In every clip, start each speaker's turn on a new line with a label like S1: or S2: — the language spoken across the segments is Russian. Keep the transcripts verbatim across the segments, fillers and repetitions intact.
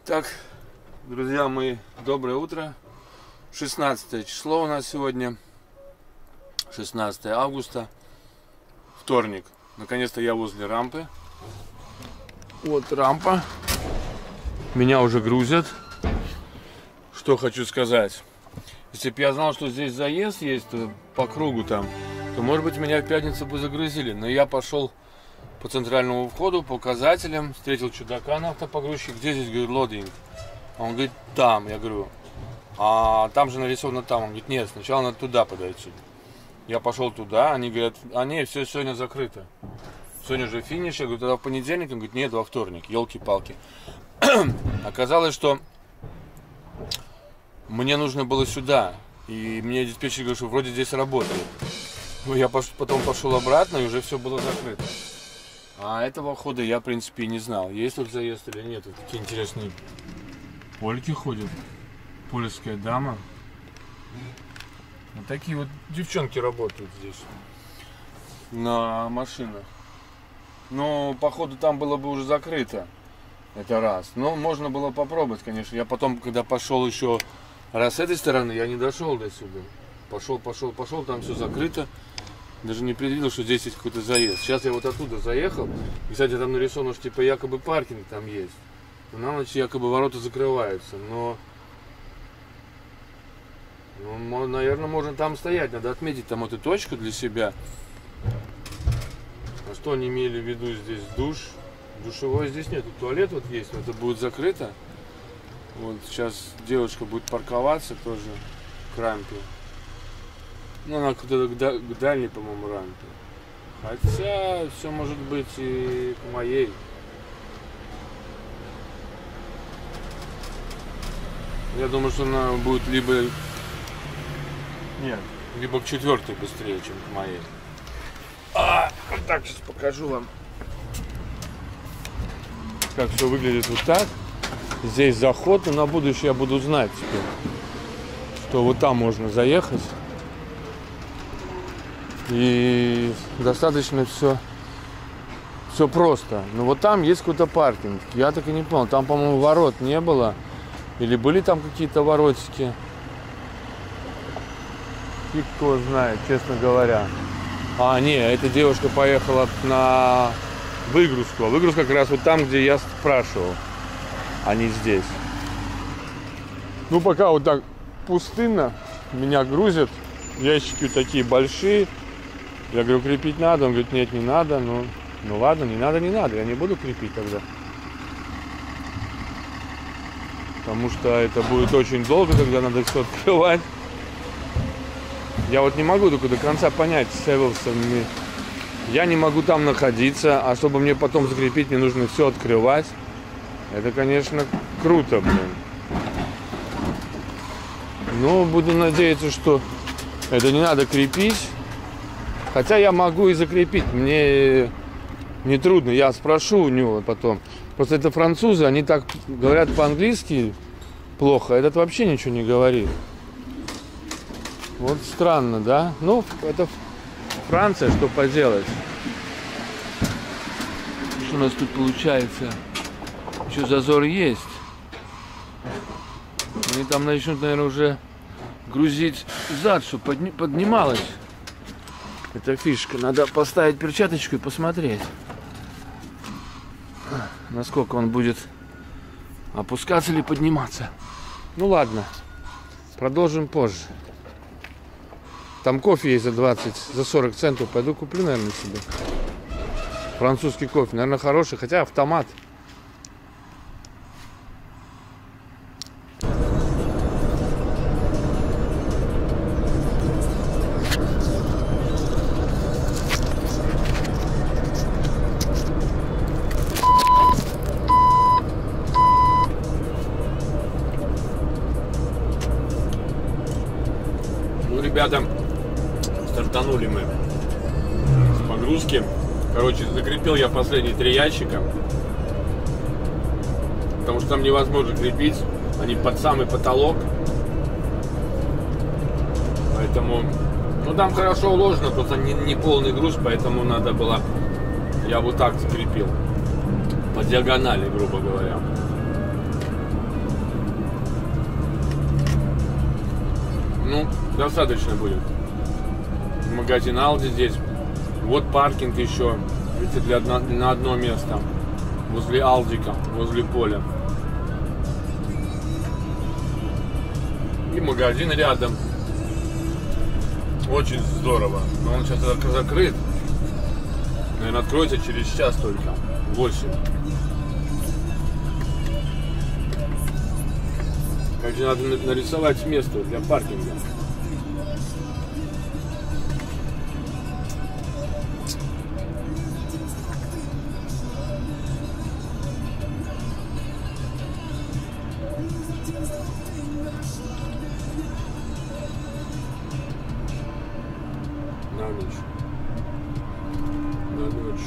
S1: Так, друзья мои, доброе утро. шестнадцатое число у нас сегодня. шестнадцатое августа. Вторник. Наконец-то я возле рампы. Вот рампа. Меня уже грузят. Что хочу сказать. Если бы я знал, что здесь заезд есть по кругу там, то, может быть, меня в пятницу бы загрузили. Но я пошел по центральному входу, по указателям, встретил чудака на автопогрузчике. Где здесь, говорю, лодинг? Он говорит, там. Я говорю, а там же нарисовано там. Он говорит, нет, сначала надо туда подойти. Я пошел туда, они говорят, а нет, все сегодня закрыто. Сегодня же финиш. Я говорю, тогда в понедельник? Он говорит, нет, во вторник. Елки-палки. Оказалось, что мне нужно было сюда. И мне диспетчер говорит, что вроде здесь работает. Я потом пошел обратно, и уже все было закрыто. А этого хода я, в принципе, и не знал. Есть тут заезд или нет. Вот такие интересные польки ходят. Польская дама. Вот такие вот девчонки работают здесь. На машинах. Но, походу, там было бы уже закрыто. Это раз. Но можно было попробовать, конечно. Я потом, когда пошел еще раз с этой стороны, я не дошел до сюда. Пошел, пошел, пошел, там все закрыто. Даже не предвидел, что здесь есть какой-то заезд. Сейчас я вот оттуда заехал. И, кстати, там нарисовано, что типа якобы паркинг там есть. На ночь якобы ворота закрываются. Но, ну, наверное, можно там стоять. Надо отметить там эту точку для себя. А что они имели в виду здесь? Душ. Душевой здесь нет. Туалет вот есть, но это будет закрыто. Вот сейчас девушка будет парковаться тоже к рампе. Ну, она куда-то к дальней, по-моему, рампе. Хотя все может быть и к моей. Я думаю, что она будет либо нет, либо к четвертой быстрее, чем к моей. А, вот так сейчас покажу вам. Как все выглядит вот так. Здесь заход, и на будущее я буду знать теперь, что вот там можно заехать. И достаточно все, все просто. Но вот там есть какой-то паркинг. Я так и не понял. Там, по-моему, ворот не было. Или были там какие-то воротики. Фиг кто знает, честно говоря. А, не, эта девушка поехала на выгрузку. А выгрузка как раз вот там, где я спрашивал. А не здесь. Ну, пока вот так пустынно. Меня грузят. Ящики такие большие. Я говорю, крепить надо. Он говорит, нет, не надо. Ну, ну ладно, не надо, не надо. Я не буду крепить тогда. Потому что это будет очень долго, когда надо все открывать. Я вот не могу только до конца понять с Эвелсами. Я не могу там находиться. А чтобы мне потом закрепить, мне нужно все открывать. Это, конечно, круто, блин. Но буду надеяться, что это не надо крепить. Хотя я могу и закрепить. Мне не трудно. Я спрошу у него потом. Просто это французы, они так говорят по-английски плохо. Этот вообще ничего не говорит. Вот странно, да? Ну, это Франция, что поделать. Что у нас тут получается? Еще зазор есть. Они там начнут, наверное, уже грузить зад, чтобы подни поднималось. Это фишка. Надо поставить перчаточку и посмотреть, насколько он будет опускаться или подниматься. Ну ладно, продолжим позже. Там кофе есть за двадцать, за сорок центов. Пойду куплю, наверное, себе. Французский кофе, наверное, хороший, хотя автомат. Ребята, стартанули мы с погрузки. Короче, закрепил я последние три ящика, потому что там невозможно крепить, они под самый потолок. Поэтому, ну там хорошо уложено, просто не, не полный груз, поэтому надо было, я вот так закрепил. по диагонали, грубо говоря. Достаточно будет. Магазин Aldi здесь. Вот паркинг еще. Видите, для одно, на одно место. Возле Алдика, возле поля. И магазин рядом. Очень здорово. Но он сейчас закрыт. Наверное, откроется через час только. восемь. Короче, надо нарисовать место для паркинга. На ночь. На ночь.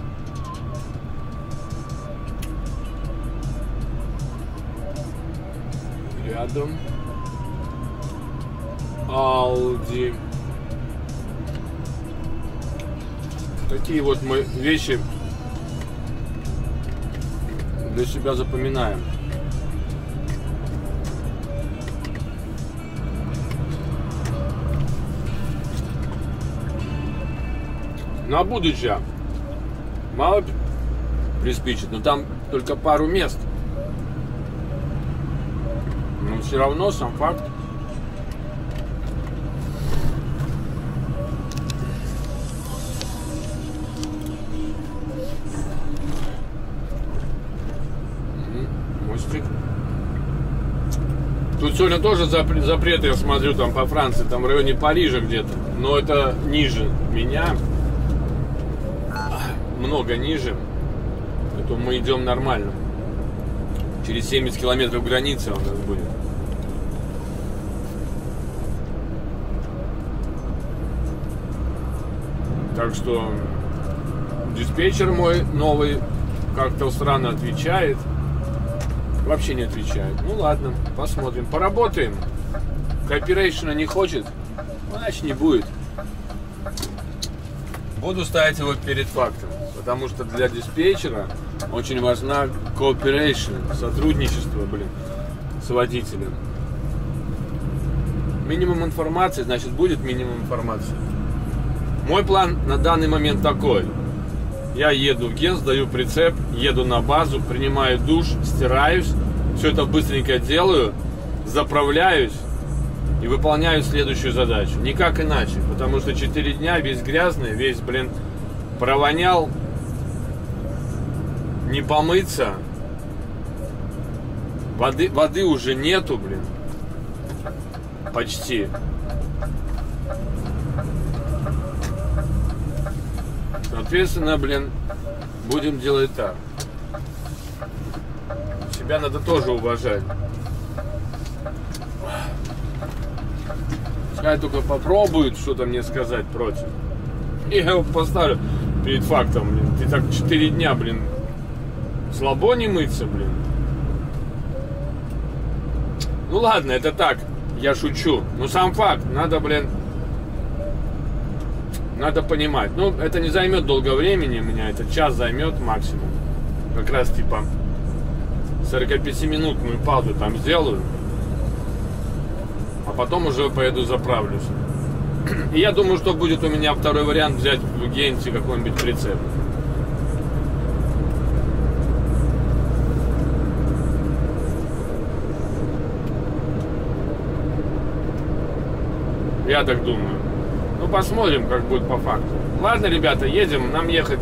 S1: Рядом Aldi. Такие вот мы вещи для себя запоминаем. На будущее мало приспичит, но там только пару мест. Но все равно сам факт. Мостик. Тут сегодня тоже запрет, запреты, я смотрю, там по Франции, там в районе Парижа где-то. Но это ниже меня. Много ниже. Поэтому мы идем нормально. Через семьдесят километров границы у нас будет. Так что диспетчер мой новый как-то странно отвечает. Вообще не отвечает. Ну ладно, посмотрим. Поработаем. Кооперейшена не хочет, значит не будет. Буду ставить его перед фактом. Потому что для диспетчера очень важна cooperation, сотрудничество, блин, с водителем. Минимум информации, значит, будет минимум информации. Мой план на данный момент такой. Я еду в Ген, сдаю прицеп, еду на базу, принимаю душ, стираюсь, все это быстренько делаю, заправляюсь и выполняю следующую задачу. Никак иначе, потому что четыре дня весь грязный, весь, блин, провонял. Не помыться. Воды, воды уже нету, блин. Почти. Соответственно, блин, будем делать так. Себя надо тоже уважать. Пускай только попробуют что-то мне сказать против. И я его поставлю перед фактом, блин. Ты так четыре дня, блин, слабо не мыться, блин. Ну ладно, это так, я шучу. Но сам факт, надо, блин, надо понимать. Ну, это не займет долго времени у меня, это час займет максимум. Как раз типа сорокапятиминутную паузу там сделаю. А потом уже поеду заправлюсь. И я думаю, что будет у меня второй вариант взять в Генте какой-нибудь прицеп. Я так думаю. Ну, посмотрим, как будет по факту. Ладно, ребята, едем. Нам ехать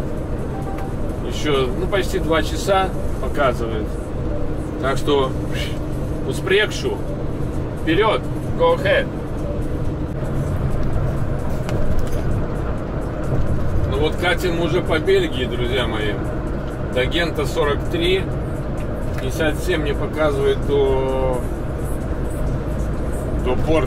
S1: еще, ну, почти два часа показывает. Так что, успрекшу. Вперед! Go ahead! Ну вот катим уже по Бельгии, друзья мои. До Гента сорок три. пятьдесят семь мне показывает до, до порта.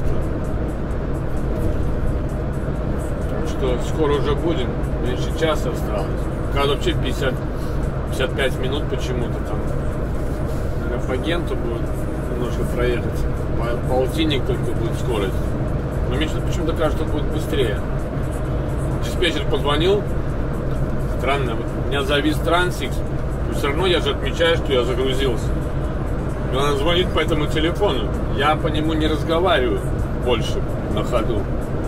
S1: Так что скоро уже будем. Меньше часа осталось. Когда вообще пятьдесят, пятьдесят пять минут почему-то там. Наверное, по Генту будет немножко проехать. Полтинник только будет скорость. Но мне почему-то кажется, что будет быстрее. Диспетчер позвонил. Странно, вот у меня завис Трансикс. Но все равно я же отмечаю, что я загрузился. И она звонит по этому телефону. Я по нему не разговариваю. больше на ходу.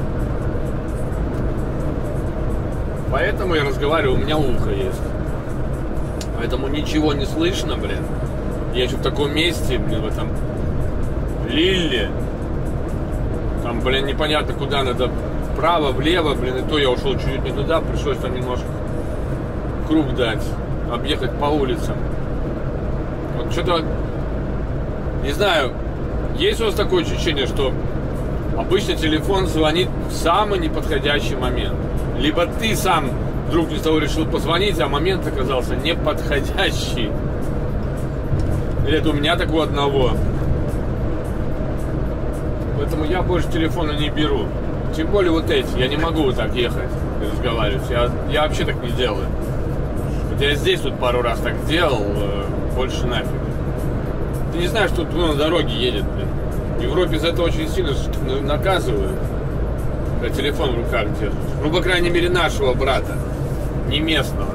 S1: Поэтому я разговариваю, у меня ухо есть. Поэтому ничего не слышно, блин. Я еще в таком месте, блин, в этом Лилле. Там, блин, непонятно куда надо. Вправо, влево, блин, и то я ушел чуть-чуть не туда. Пришлось там немножко круг дать. Объехать по улицам. Вот что-то, не знаю, есть у вас такое ощущение, что обычно телефон звонит в самый неподходящий момент. Либо ты сам вдруг не с того решил позвонить, а момент оказался неподходящий. Или это у меня такого одного. Поэтому я больше телефона не беру. Тем более вот эти. Я не могу вот так ехать и разговаривать. Я, я вообще так не делаю. Хотя я здесь тут пару раз так делал, больше нафиг. Ты не знаешь, что кто на дороге едет, блин. В Европе за это очень сильно наказывают. Когда телефон в руках держишь. Ну, по крайней мере, нашего брата. Не местного.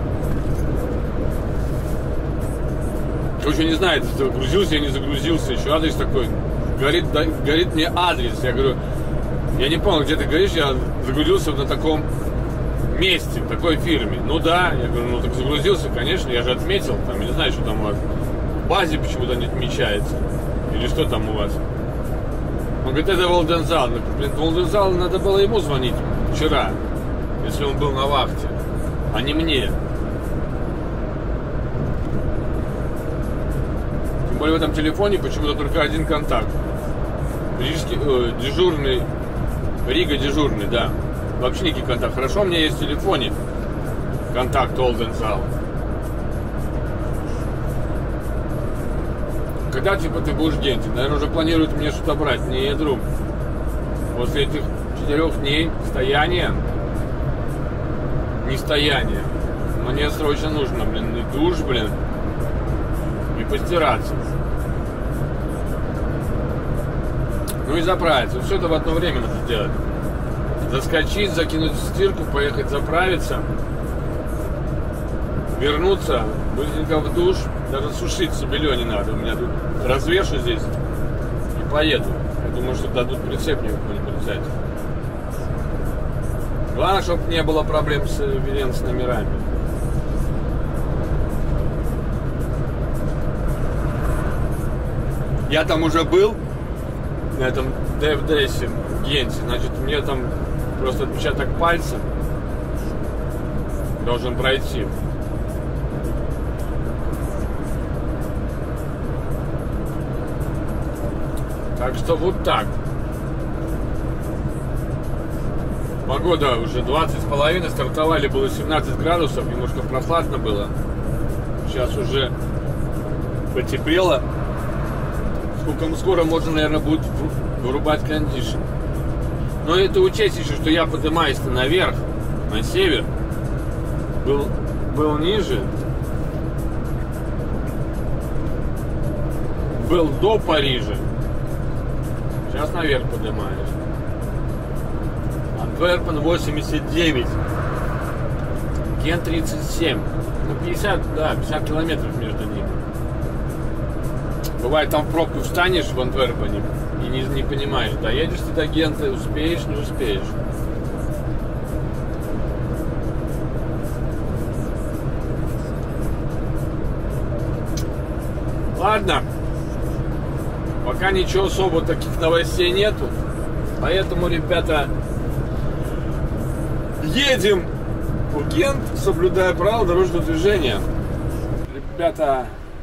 S1: Короче, не знает, загрузился я, не загрузился. Еще адрес такой. Говорит, да, говорит мне адрес. Я говорю, я не понял, где ты говоришь, я загрузился на таком месте, в такой фирме. Ну да, я говорю, ну так загрузился, конечно, я же отметил. Там, я не знаю, что там у вас в базе почему-то не отмечается. Или что там у вас. Он говорит, это Валдензал. Блин, Валдензал, надо было ему звонить вчера, если он был на вахте, а не мне. Тем более в этом телефоне почему-то только один контакт. Рижский, э, дежурный, Рига дежурный, да. Вообще никаких контактов. Хорошо, у меня есть в телефоне контакт Олдензал. Когда, типа, ты будешь день? Наверное, уже планируют мне что-то брать. Не, друг. После этих четырех дней стояния, не стояния, мне срочно нужно, блин, и душ, блин, и постираться. Ну и заправиться. Все это в одно время надо сделать. Заскочить, закинуть в стирку, поехать заправиться, вернуться, быстренько в душ. Даже сушить себе не надо. У меня тут развешу здесь и поеду. Я думаю, что дадут прицеп мне какой-нибудь взять. Главное, чтобы не было проблем с, Вилен, с номерами. Я там уже был, на этом ДФДСе в Генте. Значит, мне там просто отпечаток пальца должен пройти. Так что вот так. Погода уже двадцать с половиной, стартовали было семнадцать градусов, немножко прохладно было. Сейчас уже потеплело. Сколько скоро можно, наверное, будет вырубать кондишн. Но это учесть еще, что я поднимаюсь-то наверх, на север. Был, был ниже. Был до Парижа. Сейчас наверх поднимаюсь. Антверпен восемьдесят девять. Ген тридцать семь. Ну пятьдесят, да, пятьдесят километров между ними. Бывает, там в пробку встанешь в Антверпене и не, не понимаешь, доедешь ты до Гента, успеешь, не успеешь. Ладно. Пока ничего особо таких новостей нету. Поэтому, ребята, едем в Гент, соблюдая правила дорожного движения. Ребята,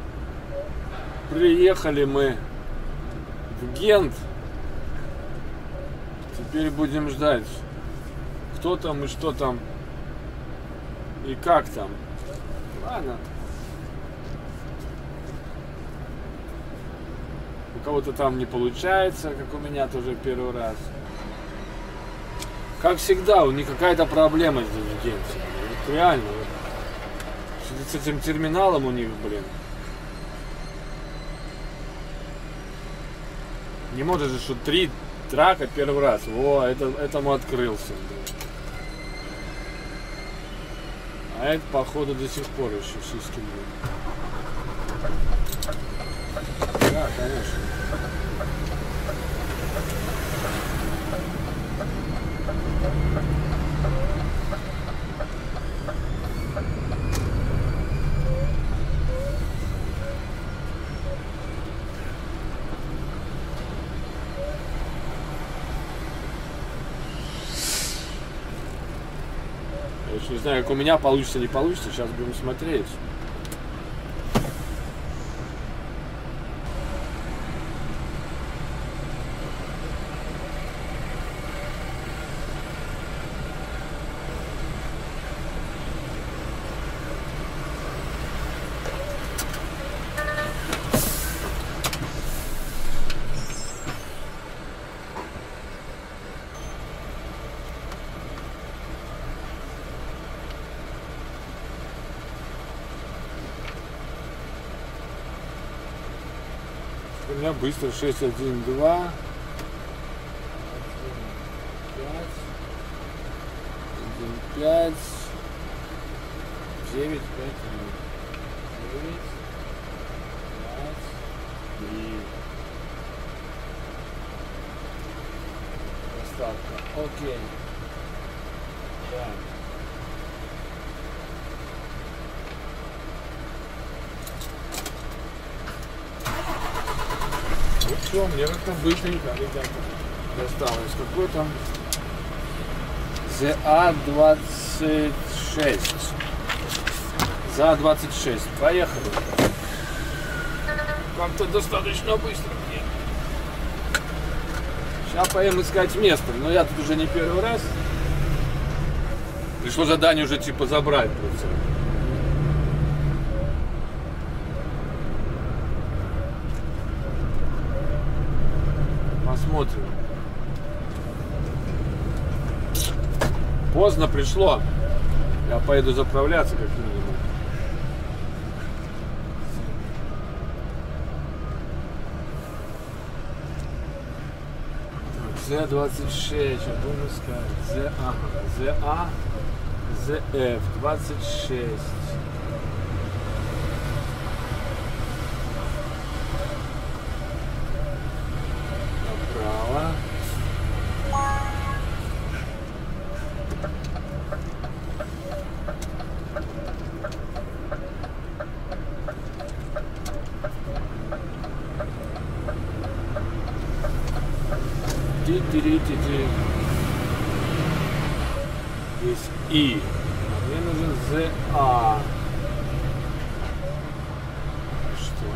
S1: приехали мы в Гент. Теперь будем ждать, кто там и что там и как там. Ладно. У кого-то там не получается, как у меня тоже первый раз. Как всегда, у них какая-то проблема здесь в Генте. Вот реально. Вот. С этим терминалом у них, блин. Не может же, что три трака первый раз. Во, это, этому открылся. Блин. А это, походу, до сих пор еще сиськи будет. Да, конечно. Уж не знаю, как у меня получится, не получится. Сейчас будем смотреть. У меня быстро шесть один два один пять девять пять девять пять три. Доставка. Окей. Да. Ну все, мне как-то быстренько, ребята, досталось. Какой там? зэ а двадцать шесть. за двадцать шесть. Поехали. Как-то достаточно быстро мне. Сейчас поем искать место. Но я тут уже не первый раз. Пришло задание уже типа забрать просто. Посмотрим. Поздно пришло. Я поеду заправляться как минимум. зэ двадцать шесть. Я будем искать. зэ а. зэ а. зэ эф двадцать шесть. Направо. Ти-ти-ти-ти-ти. Здесь И. А мне нужен зэ а. Что?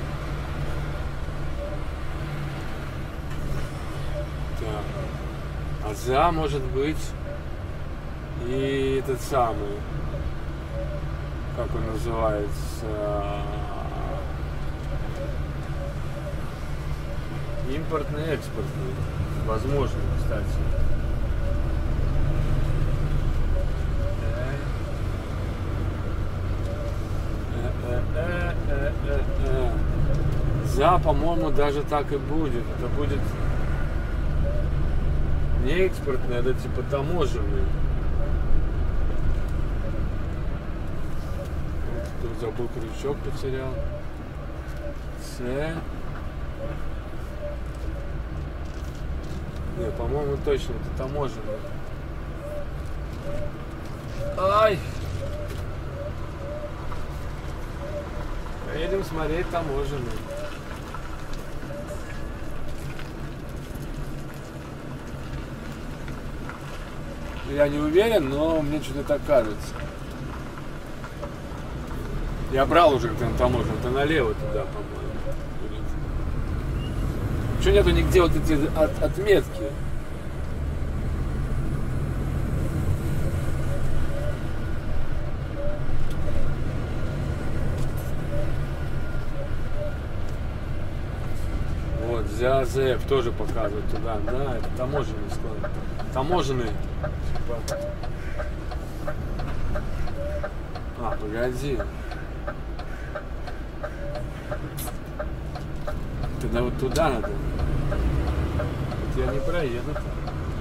S1: Так. А зэ а может быть и этот самый. Как он называется? Импортный, экспортный. Возможно, кстати. За, по-моему, даже так и будет. Это будет не экспортный, это типа таможенный. Тут забыл крючок, потерял. С. Не, по-моему, точно это таможенный. Ай! Поедем смотреть таможенный. Я не уверен, но мне что-то так кажется. Я брал уже как-то таможенный, это налево туда, по-моему. Что нету нигде вот эти от, отметки? Вот, зэ а зэ эф тоже показывает туда. Да, это таможенный склад. Таможенный. А, погоди. Тогда вот туда надо. Вот я не проеду там.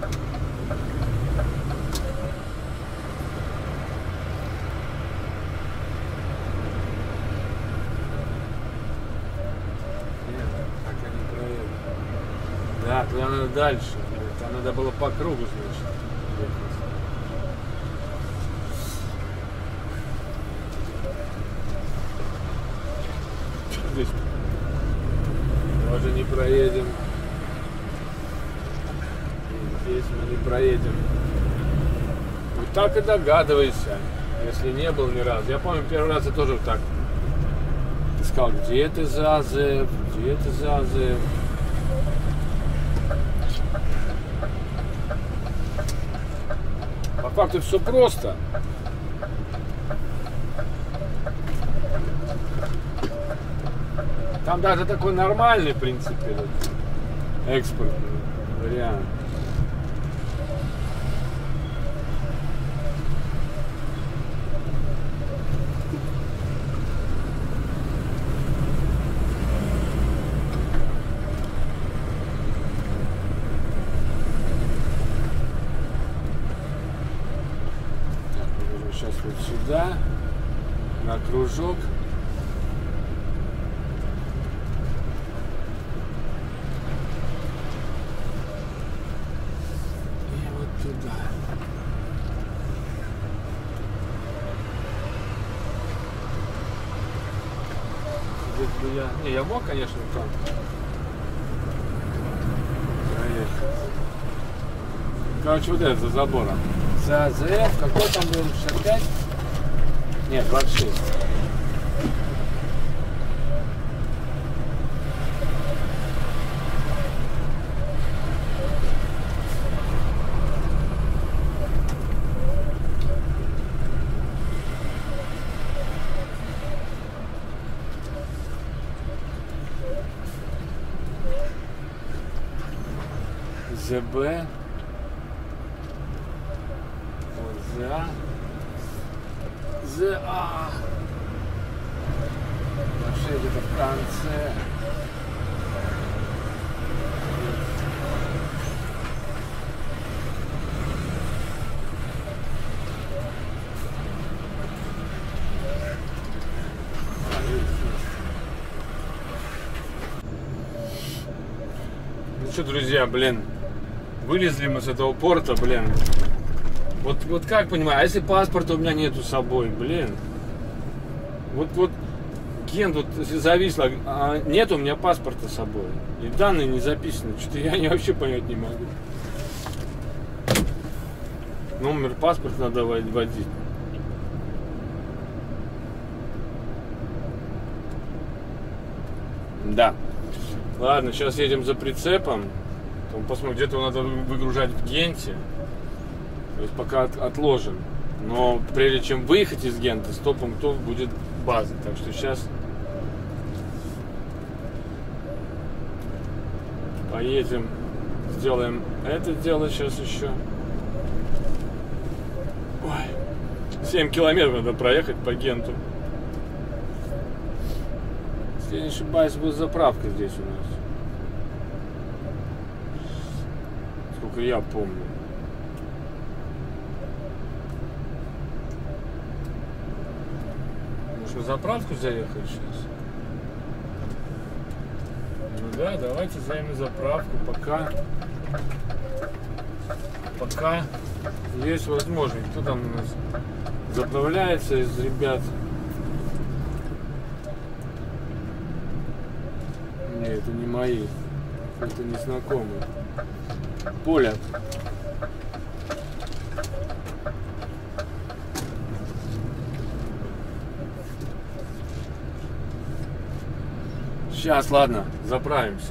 S1: Нет, так я не проеду. Да, туда надо дальше. Там надо было по кругу, значит. Что здесь? Тоже не проедем. И здесь мы не проедем. Вот так и догадывайся. Если не был ни разу. Я помню, первый раз я тоже вот так искал, где ты, Зазев, где ты, Зазев. По факту все просто. Там даже такой нормальный, в принципе, экспортный вариант. Сейчас вот сюда, на кружок. И вот туда. Здесь бы я... Не, я мог, конечно, там проехать. Короче, вот это за забором. За ЗФ, какой там был? шестьдесят пять? Нет, двадцать шесть. ЗБ. За. За. Вообще где-то в конце. Ну что, друзья, блин, вылезли мы с этого порта, блин. Вот, вот как понимаю, а если паспорта у меня нету с собой, блин. Вот, вот, Ген тут зависло, а нет у меня паспорта с собой. И данные не записаны, что-то я не, вообще понять не могу. Номер паспорта надо вводить. Да. Ладно, сейчас едем за прицепом. Посмотрим, где-то его надо выгружать в Генте. То есть пока от, отложен. Но прежде чем выехать из Гента, сто пунктов будет база. Так что сейчас поедем, сделаем это дело сейчас еще. Ой, семь километров надо проехать по Генту. Если я не ошибаюсь, будет заправка здесь у нас. Сколько я помню. Может, на заправку заехать сейчас? Ну да, давайте займем заправку, пока пока есть возможность. Кто там у нас заправляется из ребят? Не, это не мои, это незнакомые. Поля. Сейчас, ладно, заправимся.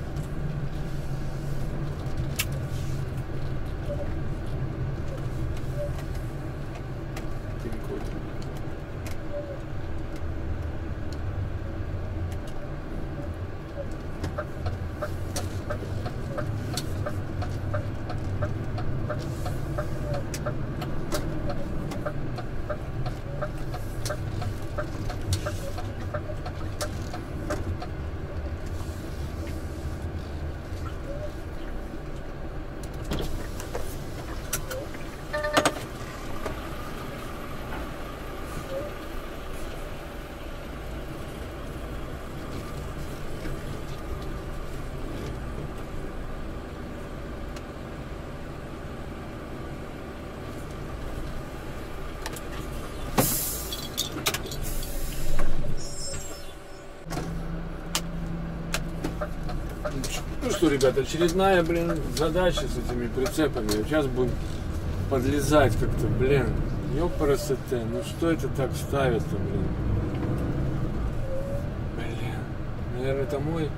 S1: Ну что, ребята, очередная, блин, задача с этими прицепами. Сейчас будем подлезать как-то, блин. Ёпарасоте, ну что это так ставят-то, блин? Блин, наверное, это мой.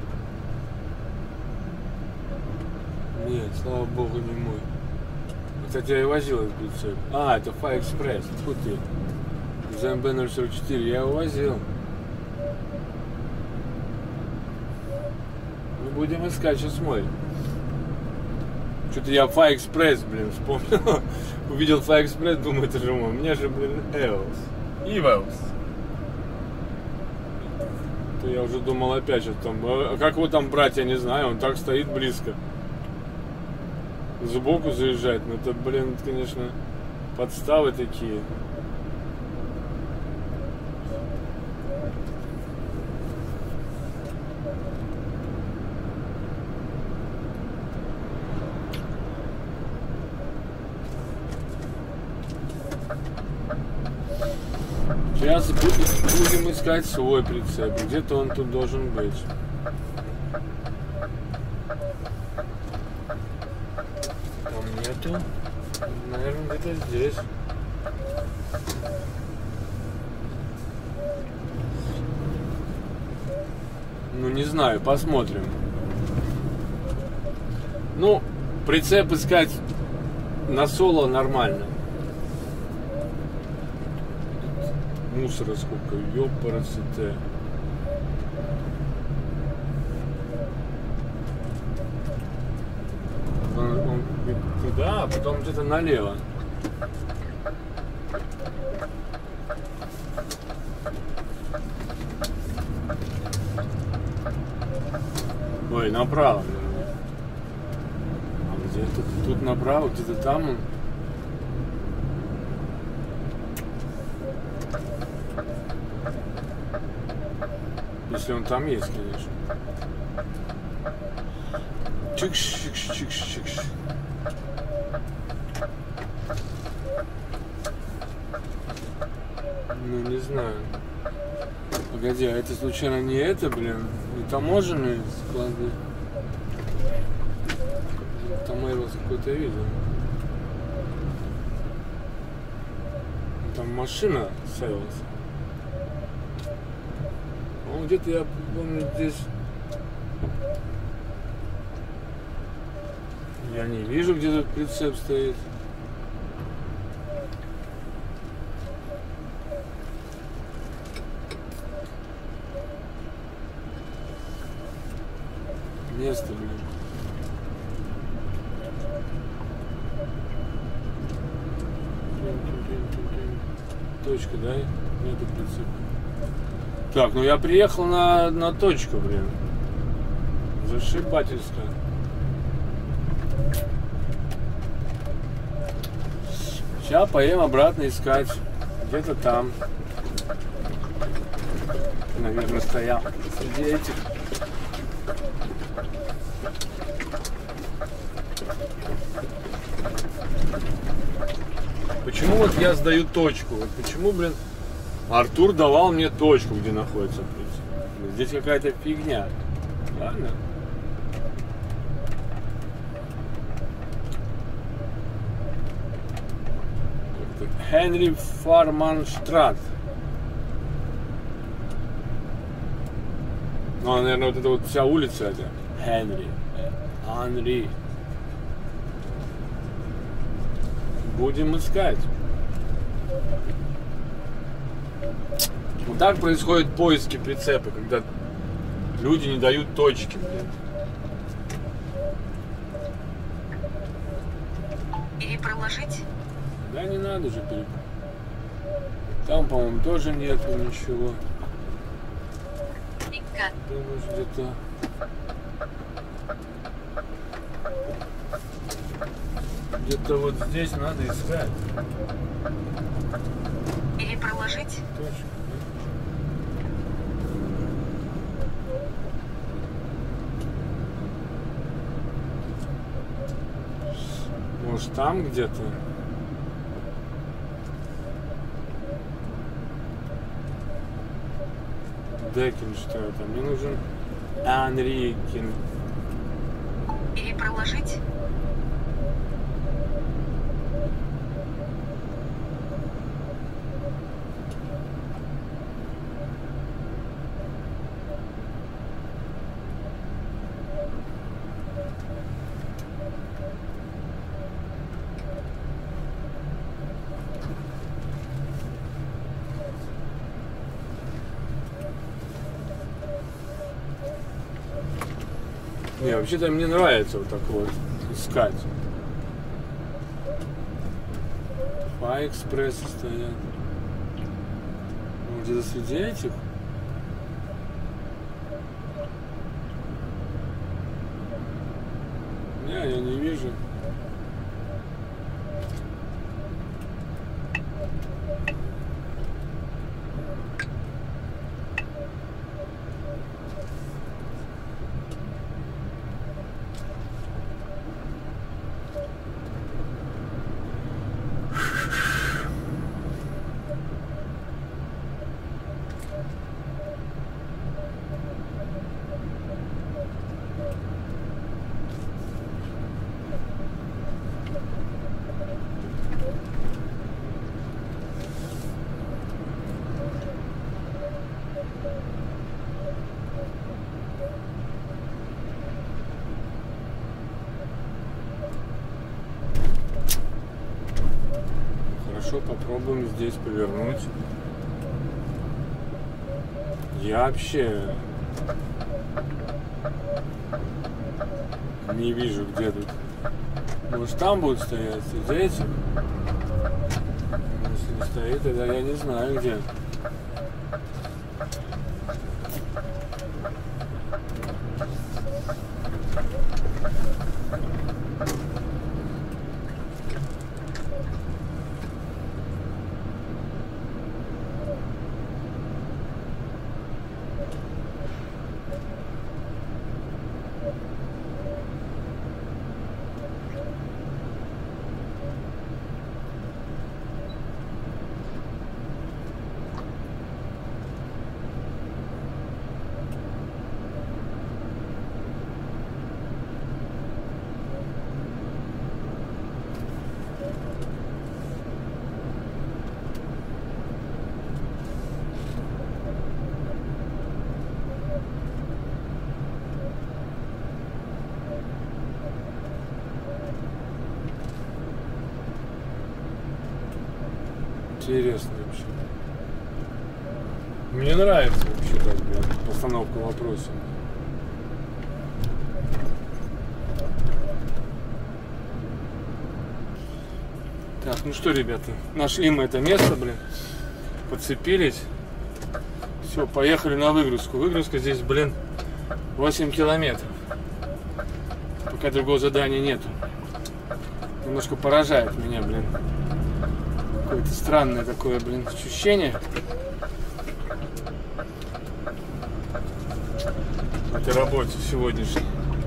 S1: Нет, слава богу, не мой. Кстати, я и возил этот прицеп. А, это Фа-Экспресс. Тьфу ты. зэ эм бэ ноль сорок четыре, я его возил. Мы будем искать, сейчас мой. Что-то я Фа-Экспресс, блин, вспомнил. Увидел Фа-Экспресс, думаю, это же мой. У меня же, блин, Эвелс. Ивелс. То я уже думал опять, что там. А как его там брать, я не знаю. Он так стоит близко. Сбоку заезжать. Ну это, блин, конечно, подставы такие. Сейчас будем искать свой прицеп. Где-то он тут должен быть. Там нету. Наверное, где-то здесь. Ну, не знаю, посмотрим. Ну, прицеп искать на соло нормально. Мусора сколько, ёпарасоте. Он, он туда, а потом где-то налево. Ой, направо. А где-то тут направо, где-то там он. Если он там есть, конечно. Чикш-чикш-чикш-чикш. Ну, не знаю. Погоди, а это случайно не это, блин? Не таможенные склады? Там Эвелс какой-то видел. Там машина с Эвелса. Он где-то, я помню, здесь. Я не вижу, где тут прицеп стоит. Место, блин. Точка, да? Нету прицепа. Так, ну я приехал на, на точку, блин. Зашибательство. Сейчас поедем обратно искать. Где-то там. Наверное, стоял среди этих. Почему вот я сдаю точку? Вот почему, блин, Артур давал мне точку, где находится прицеп? Здесь какая-то фигня. Ладно? Хенри Фарманштрат. Ну, наверное, вот это вот вся улица это. Хенри. Анри. Будем искать. Вот так происходят поиски прицепа, когда люди не дают точки, блин.
S2: Перепроложить?
S1: Да не надо же перепроложить. Там, по-моему, тоже нету ничего. Думаю, где-то. Где-то вот здесь надо искать.
S2: Перепроложить?
S1: Точно. Может, там где-то? Декин, что это? Мне нужен Анрикин.
S2: Перепроложить?
S1: Не, вообще-то мне нравится вот так вот искать. По экспрессу стоят. Где-то среди этих. Не, я не вижу. Хорошо, попробуем здесь повернуть. Я вообще не вижу, где тут. Может, там будут стоять здесь? Если не стоит, тогда я не знаю, где. Интересно вообще. Мне нравится вообще так, блядь, постановка вопроса. Так, ну что, ребята, нашли мы это место, блин, подцепились. Все, поехали на выгрузку. Выгрузка здесь, блин, восемь километров. Пока другого задания нету. Немножко поражает меня, блин. Какое-то странное такое, блин, ощущение в этой работе сегодняшней.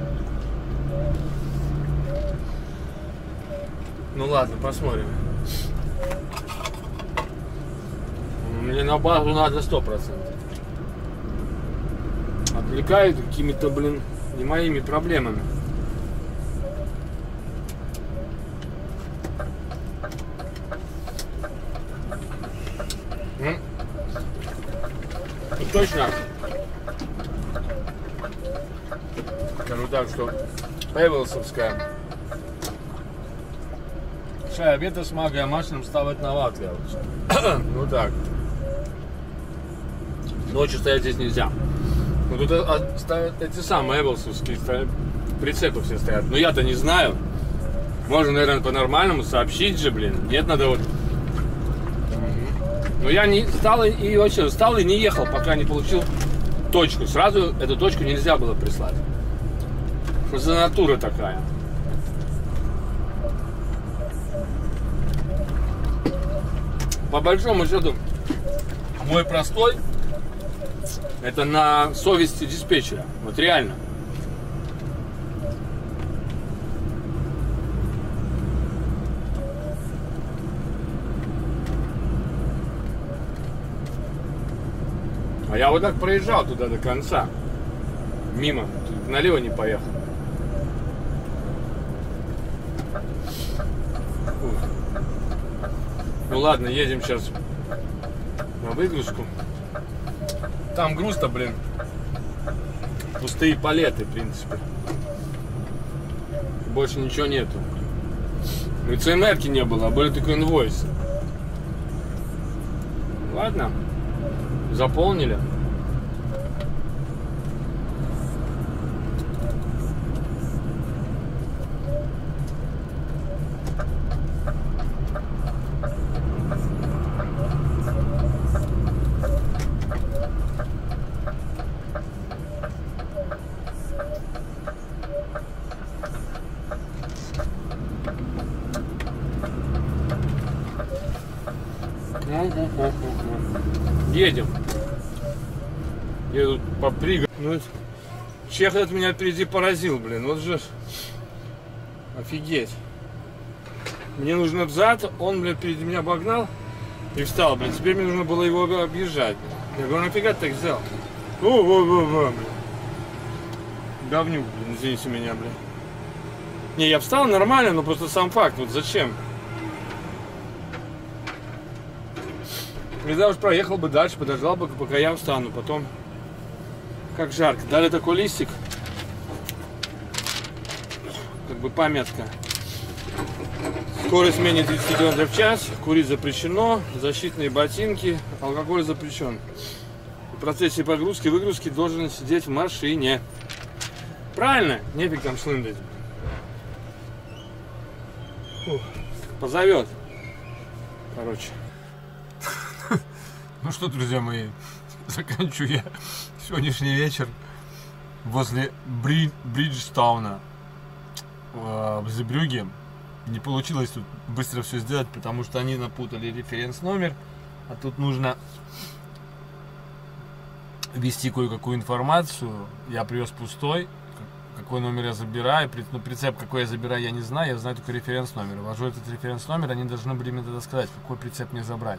S1: Ну ладно, посмотрим. Мне на базу надо сто процентов. Отвлекают какими-то, блин, не моими проблемами. И точно скажу так, что Эвелсовская чай обеда с магией машинам ставить на ватле. Ну так. Ночью стоять здесь нельзя. Ну тут ставят эти самые Эвелсовские прицепы все стоят. Но я-то не знаю. Можно, наверное, по-нормальному сообщить же, блин. Нет, надо вот. Но я не стал и вообще встал и не ехал, пока не получил точку. Сразу эту точку нельзя было прислать. Что за натура такая? По большому счету, мой простой это на совести диспетчера. Вот реально. А я вот так проезжал туда до конца. Мимо. Тут налево не поехал. Фух. Ну ладно, едем сейчас на выгрузку. Там груз-то, блин, пустые палеты, в принципе. Больше ничего нету. Ну и цэ эм эр-ки не было, а были только инвойсы. Ладно. Заполнили. едем. Я тут попрыгал. Ну, чех этот меня впереди поразил, блин. Вот же. Офигеть. Мне нужно взад, он, блин, впереди меня обогнал и встал, блин. Теперь мне нужно было его объезжать. Я говорю, нафига ты так взял? О, о, о, о, блин. Говнюк, блин, извините меня, блин. Не, я встал нормально, но просто сам факт, вот зачем? Когда уж проехал бы дальше, подождал бы, пока я встану, потом... Как жарко. Дали такой листик. Как бы памятка. Скорость менее тридцати километров в час, курить запрещено, защитные ботинки, алкоголь запрещен. В процессе погрузки, выгрузки должен сидеть в машине. Правильно? Нефиг там шлындать. Фух. Позовет. Короче. Ну что, друзья мои, заканчиваю я сегодняшний вечер возле Бри... Бриджтауна в Зебрюге. Не получилось тут быстро все сделать, потому что они напутали референс номер, а тут нужно ввести кое-какую информацию. Я привез пустой, какой номер я забираю, ну, прицеп какой я забираю, я не знаю, я знаю только референс номер. Ввожу этот референс номер, они должны были мне тогда сказать, какой прицеп мне забрать.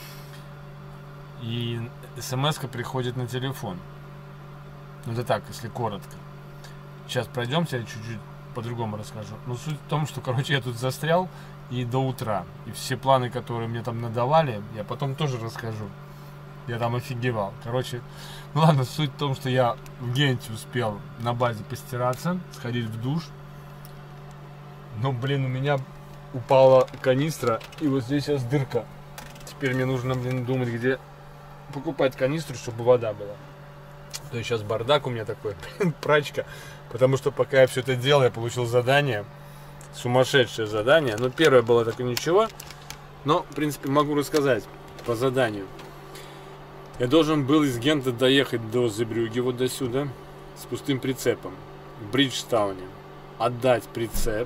S1: И смс-ка приходит на телефон. Ну это так, если коротко. Сейчас пройдемте, я чуть-чуть по-другому расскажу. Но суть в том, что, короче, я тут застрял и до утра. И все планы, которые мне там надавали, я потом тоже расскажу. Я там офигевал. Короче, ну ладно, суть в том, что я в Генте успел на базе постираться, сходить в душ. Но, блин, у меня упала канистра, и вот здесь сейчас дырка. Теперь мне нужно, блин, думать, где покупать канистру, чтобы вода была. То есть сейчас бардак у меня такой, блин, прачка. Потому что пока я все это делал, я получил задание. Сумасшедшее задание. Ну, первое было такое ничего. Но, в принципе, могу рассказать по заданию. Я должен был из Гента доехать до Зебрюги, вот до сюда, с пустым прицепом. В Бриджтауне. Отдать прицеп.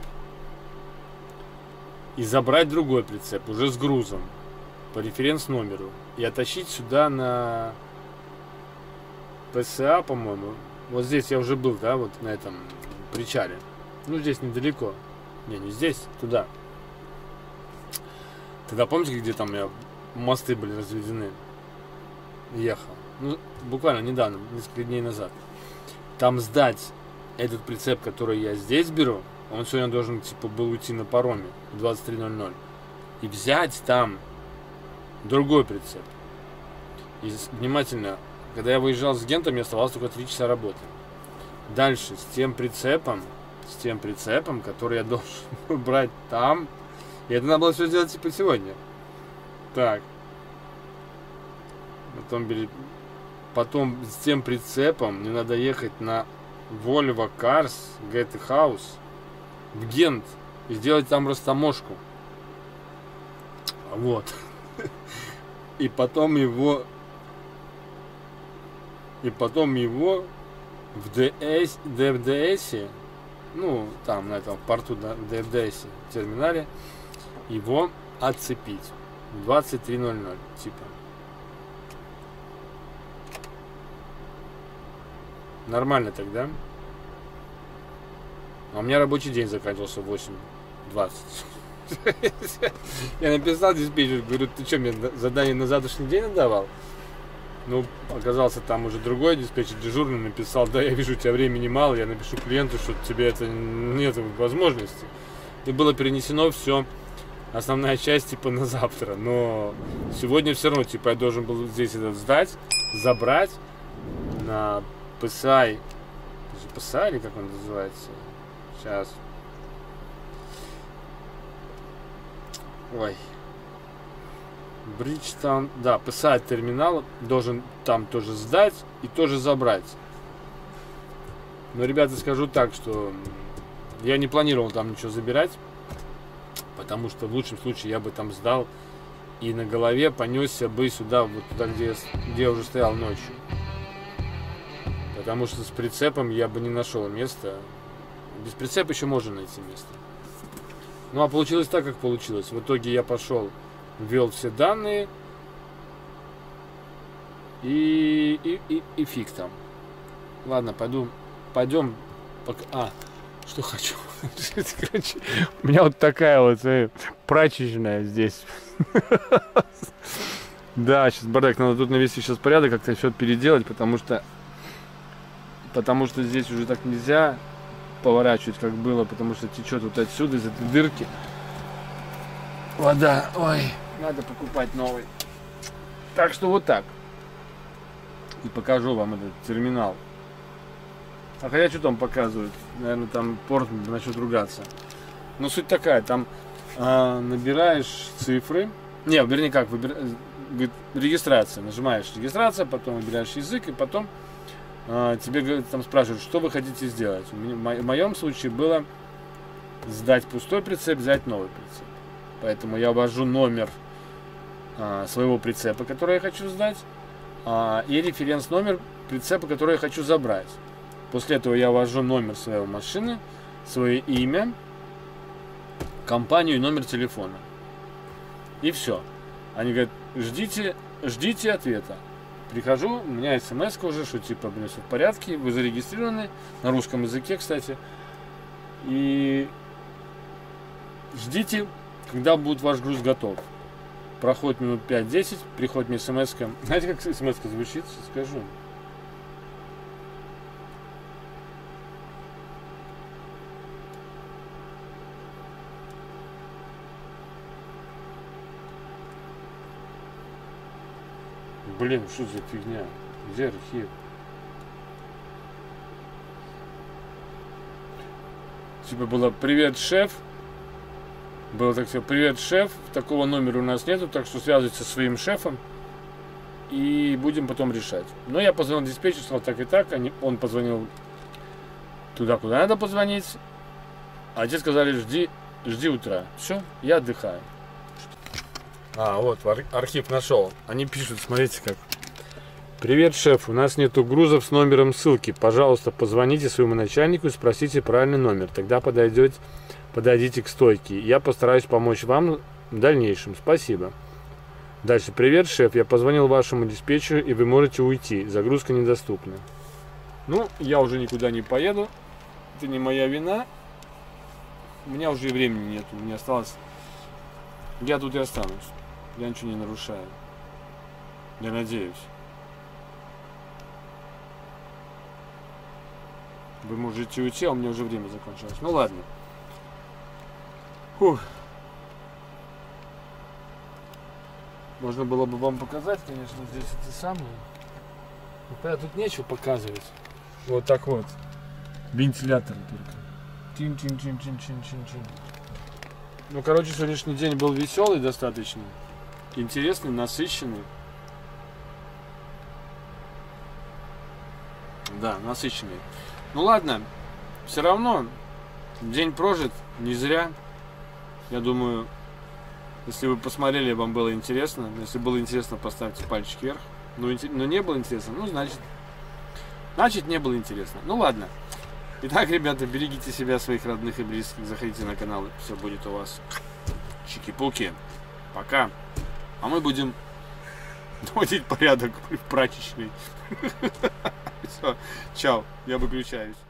S1: И забрать другой прицеп, уже с грузом. По референс номеру. И оттащить сюда на ПСА, по-моему. Вот здесь я уже был, да, вот на этом причале. Ну, здесь недалеко. Не, не здесь, туда. Тогда помните, где там я, мосты были разведены? Ехал. Ну, буквально недавно, несколько дней назад. Там сдать этот прицеп, который я здесь беру, он сегодня должен, типа, был уйти на пароме в двадцать три ноль ноль. И взять там другой прицеп. И внимательно, когда я выезжал с Гента, мне оставалось только три часа работы. Дальше, с тем прицепом, с тем прицепом, который я должен брать там. И это надо было все сделать, типа, сегодня. Так. Потом, потом с тем прицепом мне надо ехать на Volvo Cars Get House в Гент и сделать там растаможку. Вот. И потом его и потом его в ДС, ДФДС, ну, там, на этом порту, в ДФДС терминале, его отцепить в двадцать три ноль ноль, типа. Нормально тогда. А у меня рабочий день заканчивался в восемь двадцать. Я написал диспетчеру, говорю, ты что, мне задание на завтрашний день отдавал? Ну, оказался там уже другой диспетчер дежурный, написал, да, я вижу, у тебя времени мало, я напишу клиенту, что тебе это нет возможности. И было перенесено все, основная часть, типа, на завтра. Но сегодня все равно, типа, я должен был здесь это сдать, забрать на ПСА, ПСА или как он называется? Сейчас. Ой. Бриджтаун, да, ПСА терминал должен там тоже сдать и тоже забрать. Но, ребята, скажу так, что я не планировал там ничего забирать, потому что в лучшем случае я бы там сдал и на голове понесся бы сюда, вот туда, где я, где я уже стоял ночью. Потому что с прицепом я бы не нашел места. Без прицепа еще можно найти место. Ну а получилось так, как получилось. В итоге я пошел, ввел все данные. И, и, и, и фиг там. Ладно, пойду, пойдем. Пока... А, что хочу. Короче, у меня вот такая вот э, прачечная здесь. Да, сейчас бардак, надо тут навести сейчас порядок, как-то все переделать, потому что потому что здесь уже так нельзя поворачивать, как было, потому что течет вот отсюда, из этой дырки вода. Ой, надо покупать новый. Так что вот так. И покажу вам этот терминал. А хотя что там показывают? Наверное, там порт начнет ругаться. Но суть такая, там э, набираешь цифры. Не, вернее как, выбираешь, регистрация. Нажимаешь регистрация, потом выбираешь язык, и потом э, тебе там спрашивают, что вы хотите сделать. В моем случае было сдать пустой прицеп, взять новый прицеп. Поэтому я ввожу номер э, своего прицепа, который я хочу сдать, э, и референс номер прицепа, который я хочу забрать. После этого я ввожу номер своей машины, свое имя, компанию и номер телефона. И все. Они говорят, ждите, ждите ответа. Прихожу, у меня смс уже, что типа, блин, все в порядке, вы зарегистрированы, на русском языке, кстати. И ждите, когда будет ваш груз готов. Проходит минут пять-десять, приходит мне смс-ка. Знаете, как смс-ка звучит? Скажу. Блин, что за фигня? Где архив? Типа было «Привет, шеф». Было так все: «Привет, шеф». Такого номера у нас нету, так что связывайтесь со своим шефом. И будем потом решать. Но я позвонил диспетчеру, сказал так и так. Они, он позвонил туда, куда надо позвонить. А те сказали, жди, жди утра. Все, я отдыхаю. А, вот, архив нашел. Они пишут, смотрите как. Привет, шеф, у нас нету грузов с номером ссылки. Пожалуйста, позвоните своему начальнику и спросите правильный номер. Тогда подойдете, подойдите к стойке. Я постараюсь помочь вам в дальнейшем. Спасибо. Дальше. Привет, шеф, я позвонил вашему диспетчеру, и вы можете уйти. Загрузка недоступна. Ну, я уже никуда не поеду. Это не моя вина. У меня уже и времени нету. Мне осталось... Я тут и останусь. Я ничего не нарушаю. Я надеюсь. Вы можете уйти, а у меня уже время закончилось. Ну ладно. Фух. Можно было бы вам показать, конечно, здесь это самое. Но тут нечего показывать. Вот так вот. Вентилятор только. Чин-чин-чин-чин-чин-чин-чин. Ну, короче, сегодняшний день был веселый достаточно. Интересный, насыщенный. Да, насыщенный. Ну ладно, все равно день прожит не зря. Я думаю, если вы посмотрели, вам было интересно. Если было интересно, поставьте пальчик вверх. Но, но не было интересно, ну значит, значит не было интересно. Ну ладно. Итак, ребята, берегите себя, своих родных и близких. Заходите на канал, все будет у вас. Чики-пуки. Пока. А мы будем наводить порядок в прачечной. Все, чао, я выключаюсь.